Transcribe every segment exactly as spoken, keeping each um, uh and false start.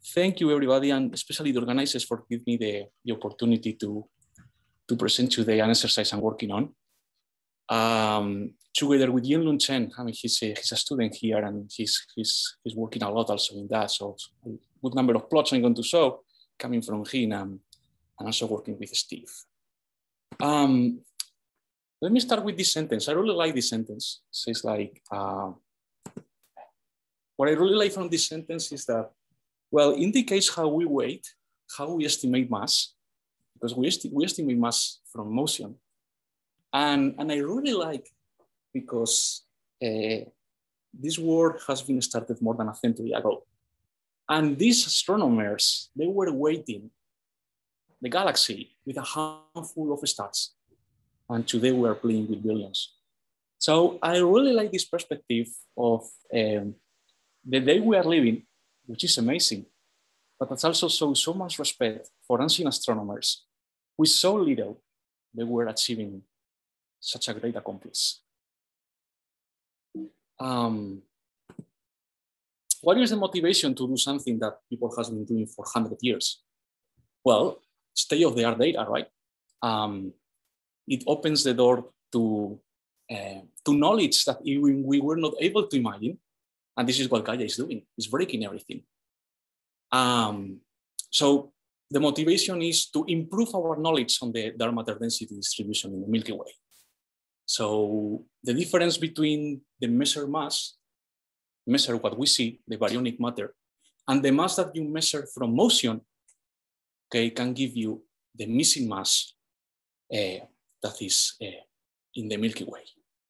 thank you everybody, and especially the organizers for giving me the, the opportunity to, to present today an exercise I'm working on. Um, together with Yunlun Chen, I mean, he's a, he's a student here and he's, he's, he's working a lot also in that. So a good number of plots I'm going to show coming from him and, and also working with Steve. Um, let me start with this sentence. I really like this sentence. It says like, uh, what I really like from this sentence is that, well, indicates how we weight, how we estimate mass, because we, esti we estimate mass from motion. And, and I really like, because uh, this work has been started more than a century ago. And these astronomers, they were weighting the galaxy with a handful of stars. And today we are playing with billions. So I really like this perspective of um, the day we are living, which is amazing, but it's also so, so much respect for ancient astronomers with so little they were achieving such a great accomplishment. Um, what is the motivation to do something that people have been doing for one hundred years? Well, state-of-the-art data, right? Um, it opens the door to, uh, to knowledge that even we were not able to imagine. And this is what Gaia is doing, it's breaking everything. Um, so the motivation is to improve our knowledge on the dark matter density distribution in the Milky Way. So the difference between the measured mass, measure what we see, the baryonic matter, and the mass that you measure from motion, okay, can give you the missing mass uh, that is uh, in the Milky Way.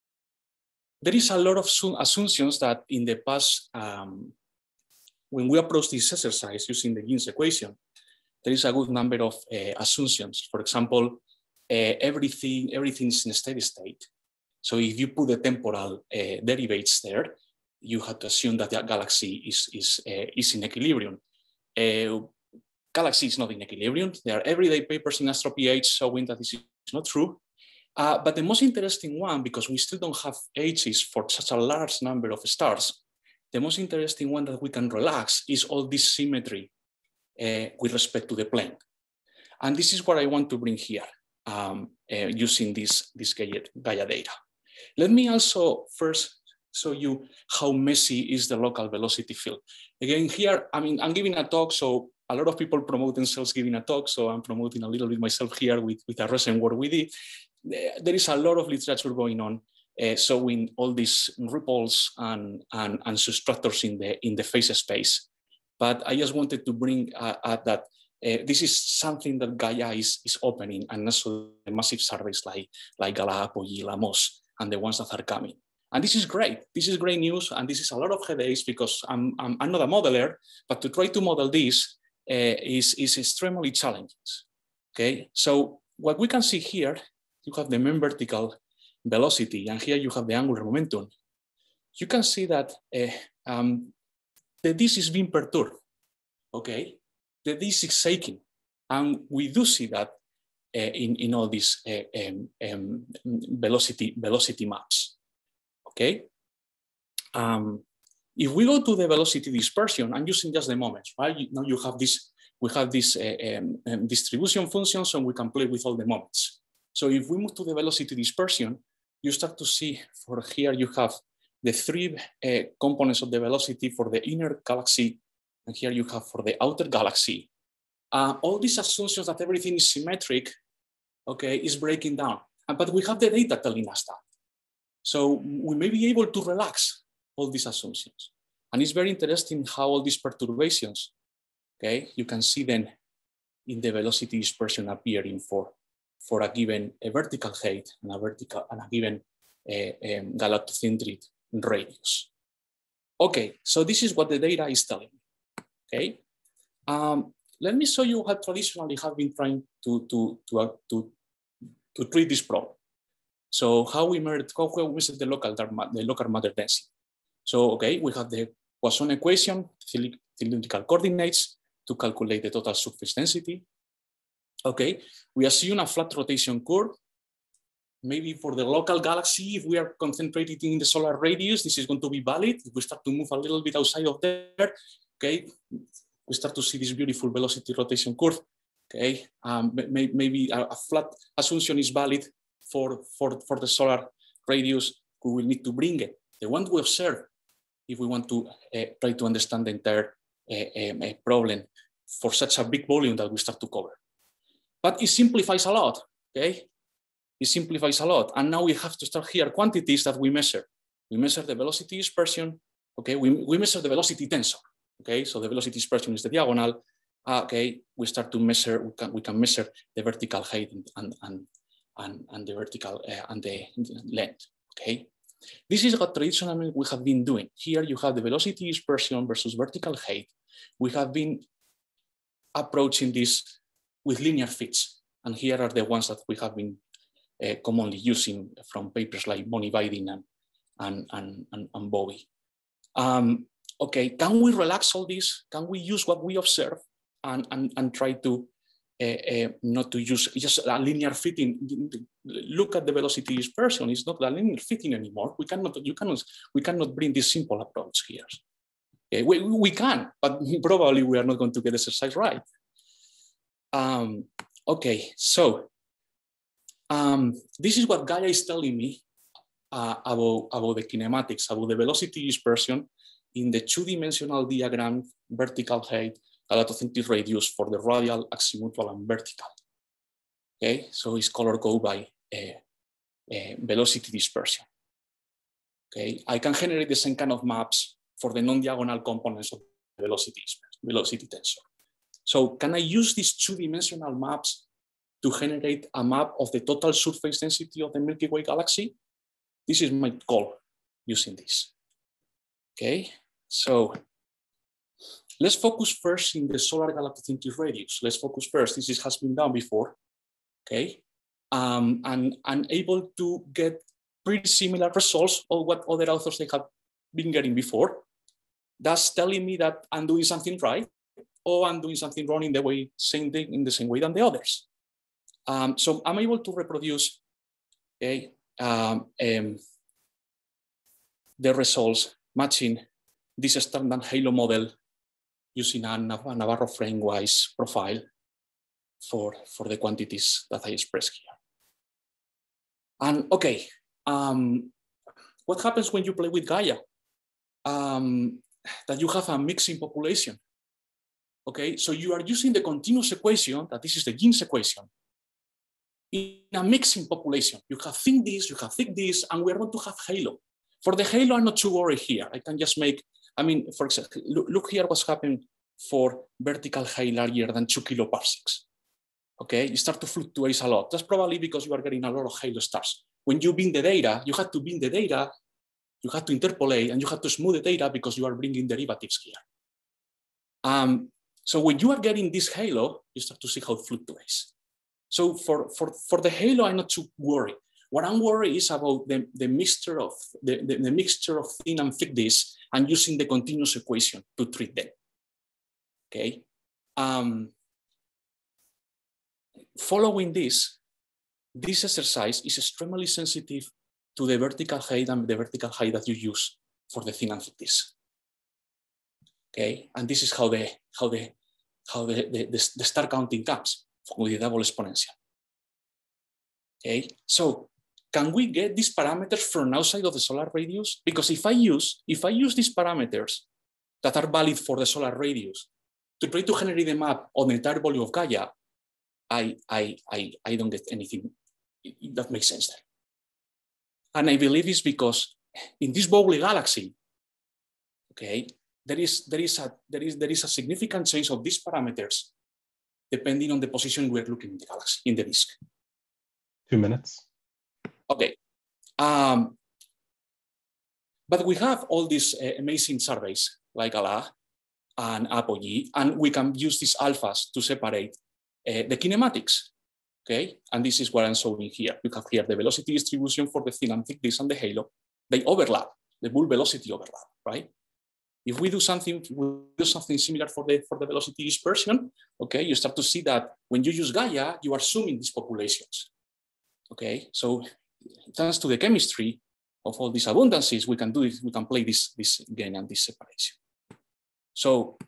There is a lot of assumptions that in the past, um, when we approach this exercise using the Gibbs equation, there is a good number of uh, assumptions. For example, uh, everything everything is in a steady state. So if you put the temporal uh, derivatives there, you have to assume that the galaxy is, is, uh, is in equilibrium. Uh, galaxy is not in equilibrium. There are everyday papers in AstroPH showing that this is not true. Uh, but the most interesting one, because we still don't have ages for such a large number of stars, the most interesting one that we can relax is all this symmetry uh, with respect to the plane. And this is what I want to bring here um, uh, using this, this Gaia, Gaia data. Let me also first show you how messy is the local velocity field. Again, here, I mean, I'm giving a talk, so a lot of people promote themselves giving a talk, so I'm promoting a little bit myself here with, with a recent work we did. There is a lot of literature going on uh, showing all these ripples and, and, and substructures in the, in the phase space. But I just wanted to bring uh, uh, that uh, this is something that Gaia is, is opening, and also the massive surveys like, like Gaia, APOGEE, LAMOS, and the ones that are coming. And this is great. This is great news, and this is a lot of headaches because I'm, I'm, I'm not a modeler, but to try to model this uh, is, is extremely challenging. Okay, so what we can see here, you have the mean vertical velocity, and here you have the angular momentum. You can see that uh, um, the disk is being perturbed, okay? The disk is shaking, and we do see that uh, in, in all these uh, um, um, velocity, velocity maps, okay? Um, if we go to the velocity dispersion, I'm using just the moments, right? You, now you have this, we have this uh, um, um, distribution function, so we can play with all the moments. So if we move to the velocity dispersion, you start to see for here, you have the three uh, components of the velocity for the inner galaxy. And here you have for the outer galaxy. Uh, all these assumptions that everything is symmetric, okay, is breaking down. Uh, but we have the data telling us that. So we may be able to relax all these assumptions. And it's very interesting how all these perturbations, okay, you can see them in the velocity dispersion appearing for for a given a vertical height and a vertical and a given uh, um, galactocentric radius. Okay, so this is what the data is telling me. Okay, um, let me show you how traditionally have been trying to to to uh, to, to treat this problem. So how we measure how we measure the local the local matter density. So okay, we have the Poisson equation, cylindrical coordinates to calculate the total surface density. Okay, we assume a flat rotation curve. Maybe for the local galaxy, if we are concentrated in the solar radius, this is going to be valid. If we start to move a little bit outside of there, okay, we start to see this beautiful velocity rotation curve. Okay, um, may, maybe a, a flat assumption is valid for, for, for the solar radius. We will need to bring it, the one we observe, if we want to uh, try to understand the entire uh, um, uh, problem for such a big volume that we start to cover. But it simplifies a lot, okay? It simplifies a lot. And now we have to start here quantities that we measure. We measure the velocity dispersion, okay? We, we measure the velocity tensor, okay? So the velocity dispersion is the diagonal. Uh, okay, we start to measure, we can, we can measure the vertical height and, and, and, and, and the vertical uh, and the length, okay? This is what traditionally we have been doing. Here you have the velocity dispersion versus vertical height. We have been approaching this with linear fits. And here are the ones that we have been uh, commonly using from papers like Boni-Vaidin and, and, and, and, and Bowie. Um, okay, can we relax all this? Can we use what we observe and, and, and try to uh, uh, not to use just a linear fitting? Look at the velocity dispersion. It's not a linear fitting anymore. We cannot, you cannot, we cannot bring this simple approach here. Okay, we, we can, but probably we are not going to get the exercise right. Um, okay, so um, this is what Gaia is telling me uh, about, about the kinematics, about the velocity dispersion in the two-dimensional diagram, vertical height, galactic radius for the radial, azimuthal, and vertical. Okay, so it's color coded by uh, uh, velocity dispersion. Okay, I can generate the same kind of maps for the non-diagonal components of the velocity, velocity tensor. So can I use these two-dimensional maps to generate a map of the total surface density of the Milky Way galaxy? This is my goal using this. Okay, so let's focus first in the solar galactic radius. Let's focus first. This is, has been done before. Okay, um, and I'm able to get pretty similar results of what other authors they have been getting before. That's telling me that I'm doing something right, or I'm doing something wrong in the way, same thing in the same way than the others. Um, so I'm able to reproduce, okay, um, um, the results matching this standard halo model using a Navarro frame-wise profile for, for the quantities that I expressed here. And okay, um, what happens when you play with Gaia? Um, that you have a mixing population. Okay, so you are using the continuous equation, that this is the Jeans equation, in a mixing population. You have thin this, you have thick this, and we're going to have halo. For the halo, I'm not too worried here. I can just make, I mean, for example, look, look here what's happening for vertical height larger than two kiloparsecs. Okay, you start to fluctuate a lot. That's probably because you are getting a lot of halo stars. When you bin the data, you have to bin the data, you have to interpolate, and you have to smooth the data because you are bringing derivatives here. Um, so when you are getting this halo, you start to see how it fluctuates. So for, for, for the halo, I'm not too worried. What I'm worried is about the, the mixture of the, the, the mixture of thin and thick disk and using the continuous equation to treat them. Okay. Um, following this, this exercise is extremely sensitive to the vertical height and the vertical height that you use for the thin and thick disk. Okay, and this is how the how the how the, the, the, the star counting comes with the double exponential. Okay, so can we get these parameters from outside of the solar radius? Because if I use if I use these parameters that are valid for the solar radius to try to generate a map on the entire volume of Gaia, I I I, I don't get anything that makes sense there. And I believe it's because in this Bowley galaxy, okay, there is there is a there is there is a significant change of these parameters depending on the position we're looking in the galaxy, in the disk. Two minutes. Okay. Um, but we have all these uh, amazing surveys like ALA and APOGEE, and we can use these alphas to separate uh, the kinematics. Okay, and this is what I'm showing here. You have here the velocity distribution for the thin and thick disk and the halo. They overlap, the bull velocity overlap, right? If we do something, we do something similar for the for the velocity dispersion, okay, you start to see that when you use Gaia, you are zooming these populations. Okay, so thanks to the chemistry of all these abundances, we can do it, we can play this, this gain and this separation. So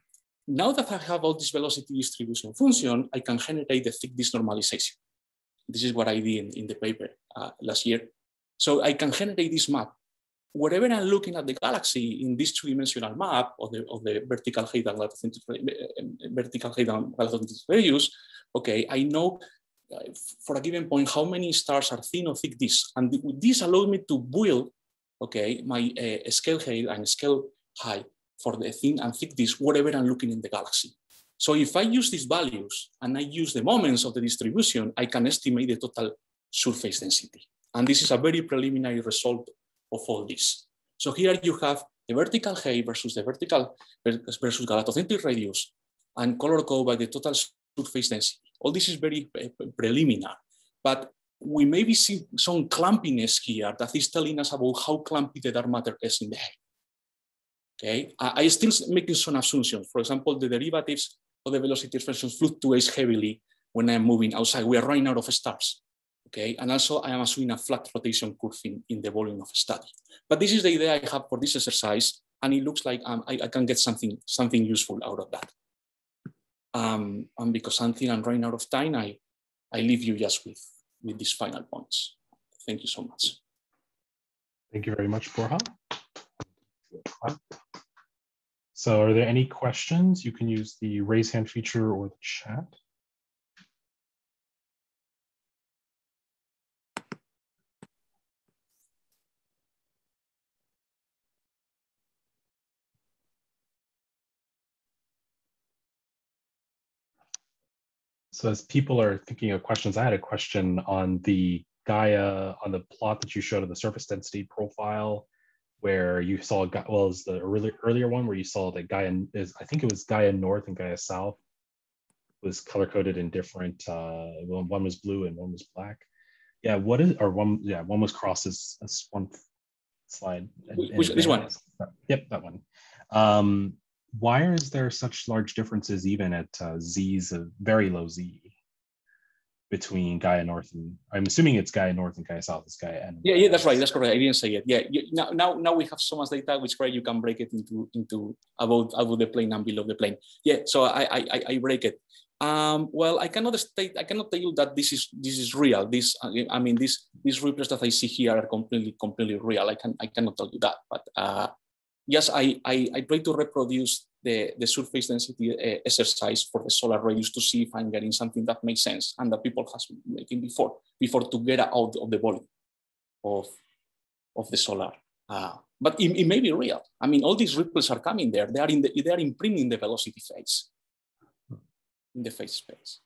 now that I have all this velocity distribution function, I can generate the thick disk normalization. This is what I did in, in the paper uh, last year. So I can generate this map. Wherever I'm looking at the galaxy in this two-dimensional map of the, of the vertical height and galactic, vertical height and galactic radius, okay, I know uh, for a given point how many stars are thin or thick disks. And this allows me to build, okay, my uh, scale height and scale height for the thin and thick disk, wherever I'm looking in the galaxy. So if I use these values and I use the moments of the distribution, I can estimate the total surface density. And this is a very preliminary result of all this. So here you have the vertical height versus the vertical versus galactocentric radius and color code by the total surface density. All this is very preliminary, but we maybe see some clumpiness here that is telling us about how clumpy the dark matter is in the height. Okay, I, I still making some assumptions. For example, the derivatives of the velocity expression fluctuates heavily when I'm moving outside. We are running out of stars. Okay, and also I am assuming a flat rotation curve in, in the volume of study. But this is the idea I have for this exercise, and it looks like um, I, I can get something something useful out of that. Um, and because something I'm running out of time, I I leave you just with with these final points. Thank you so much. Thank you very much, Borja. So are there any questions? You can use the raise hand feature or the chat. So as people are thinking of questions, I had a question on the Gaia, on the plot that you showed of the surface density profile, where you saw, well, is the earlier, earlier one where you saw that Gaia is, I think it was Gaia North and Gaia South was color coded in different, uh, one was blue and one was black. Yeah, what is, or one, yeah, one was crossed as, as one slide. Which, this one? Yep, that one. Um, why is there such large differences even at uh, Z's of very low Z between Gaia North and, I'm assuming it's Gaia North and Gaia South is Gaia N. Yeah, yeah, that's right. That's correct. I didn't say it. Yeah, you, now, now, now we have so much data, which right, you can break it into into above above the plane and below the plane. Yeah, so I I I break it. Um, well, I cannot state, I cannot tell you that this is this is real. This, I mean, these these ripples that I see here are completely completely real. I can I cannot tell you that, but uh, yes, I I I try to reproduce the, the surface density uh, exercise for the solar radius to see if I'm getting something that makes sense and that people has been making before, before to get out of the volume of, of the solar. Uh, but it, it may be real. I mean, all these ripples are coming there. They are in the, they are imprinting the velocity phase, in the phase space.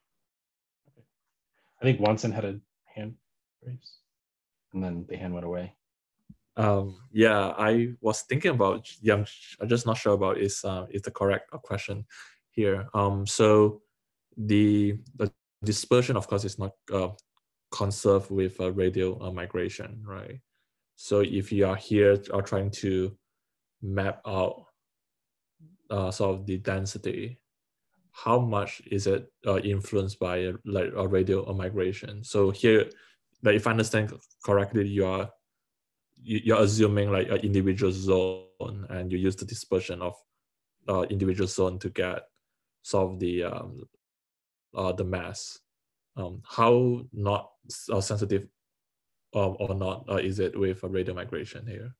I think Watson had a hand raised and then the hand went away. Um, yeah, I was thinking about, yeah, I'm, I'm just not sure about is uh, is the correct question here. Um, so the, the dispersion, of course, is not uh, conserved with uh, radial uh, migration, right? So if you are here are trying to map out uh, sort of the density, how much is it uh, influenced by uh, like a radial uh, migration? So here, like if I understand correctly, you are you're assuming like an individual zone and you use the dispersion of uh, individual zone to get sort of the um, uh, the mass. Um, how not uh, sensitive uh, or not uh, is it with a radial migration here?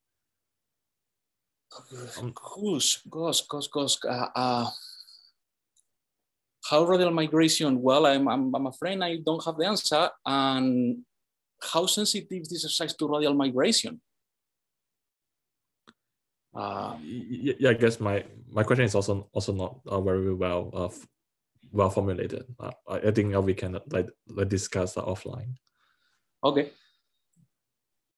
Um, gosh, gosh, gosh, gosh. Uh, uh, how radial migration? Well, I'm, I'm, I'm afraid I don't have the answer. And how sensitive this exercise to radial migration? Uh, yeah, I guess my my question is also also not uh, very well uh, well formulated. Uh, I think uh, we can uh, like, like discuss uh, offline. Okay.